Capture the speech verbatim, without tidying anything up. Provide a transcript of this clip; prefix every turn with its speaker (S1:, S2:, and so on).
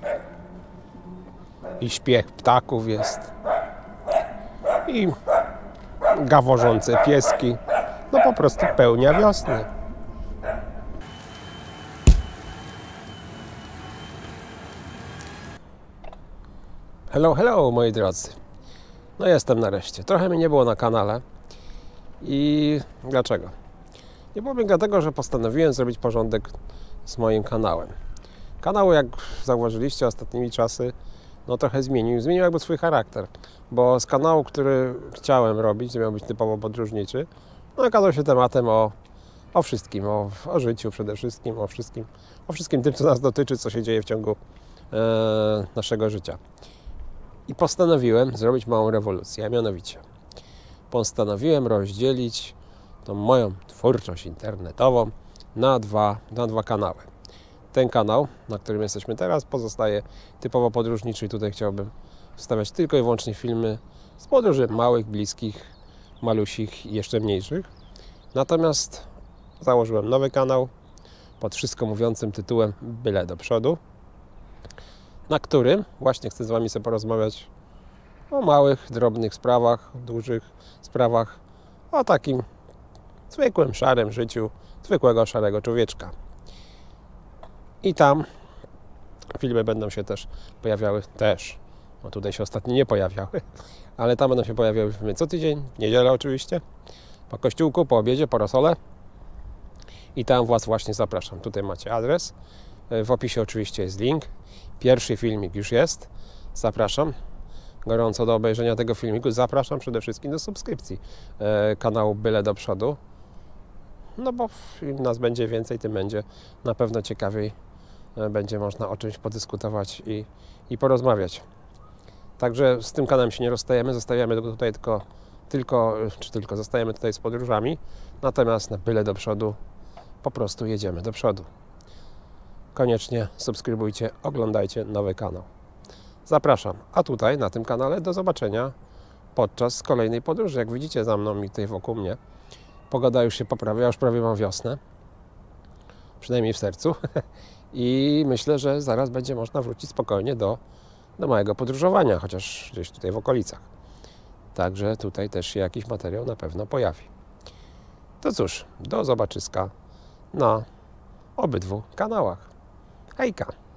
S1: I śpiech ptaków jest. I gaworzące pieski. No po prostu pełnia wiosny. Hello, hello moi drodzy. No jestem nareszcie. Trochę mnie nie było na kanale. I dlaczego? Nie powiem dlatego, że postanowiłem zrobić porządek z moim kanałem. Kanał, jak zauważyliście ostatnimi czasy, no trochę zmienił. Zmienił jakby swój charakter. Bo z kanału, który chciałem robić, miał być typowo podróżniczy, no okazał się tematem o, o wszystkim. O, o życiu przede wszystkim, o wszystkim. O wszystkim tym, co nas dotyczy, co się dzieje w ciągu e, naszego życia. I postanowiłem zrobić małą rewolucję, a mianowicie postanowiłem rozdzielić tą moją twórczość internetową na dwa, na dwa kanały. Ten kanał, na którym jesteśmy teraz, pozostaje typowo podróżniczy i tutaj chciałbym wstawiać tylko i wyłącznie filmy z podróży małych, bliskich, malusich i jeszcze mniejszych. Natomiast założyłem nowy kanał pod wszystko mówiącym tytułem Byle do przodu, na którym właśnie chcę z Wami sobie porozmawiać o małych, drobnych sprawach, dużych sprawach, o takim zwykłym, szarym życiu zwykłego, szarego człowieczka. I tam filmy będą się też pojawiały, też, no tutaj się ostatnio nie pojawiały, ale tam będą się pojawiały filmy co tydzień, w niedzielę oczywiście, po kościółku, po obiedzie, po rosole. I tam Was właśnie zapraszam. Tutaj macie adres, w opisie oczywiście jest link. Pierwszy filmik już jest. Zapraszam gorąco do obejrzenia tego filmiku. Zapraszam przede wszystkim do subskrypcji e, kanału Byle do przodu. No bo im nas będzie więcej, tym będzie na pewno ciekawiej. E, będzie można o czymś podyskutować i, i porozmawiać. Także z tym kanałem się nie rozstajemy. Zostawiamy go tutaj tylko, tylko, czy tylko zostajemy tutaj z podróżami. Natomiast na Byle do przodu po prostu jedziemy do przodu. Koniecznie subskrybujcie, oglądajcie nowy kanał. Zapraszam. A tutaj na tym kanale do zobaczenia podczas kolejnej podróży. Jak widzicie za mną i tutaj wokół mnie, pogoda już się poprawia, już prawie mam wiosnę. Przynajmniej w sercu. I myślę, że zaraz będzie można wrócić spokojnie do, do małego podróżowania, chociaż gdzieś tutaj w okolicach. Także tutaj też się jakiś materiał na pewno pojawi. To cóż, do zobaczyska na obydwu kanałach. Hejka!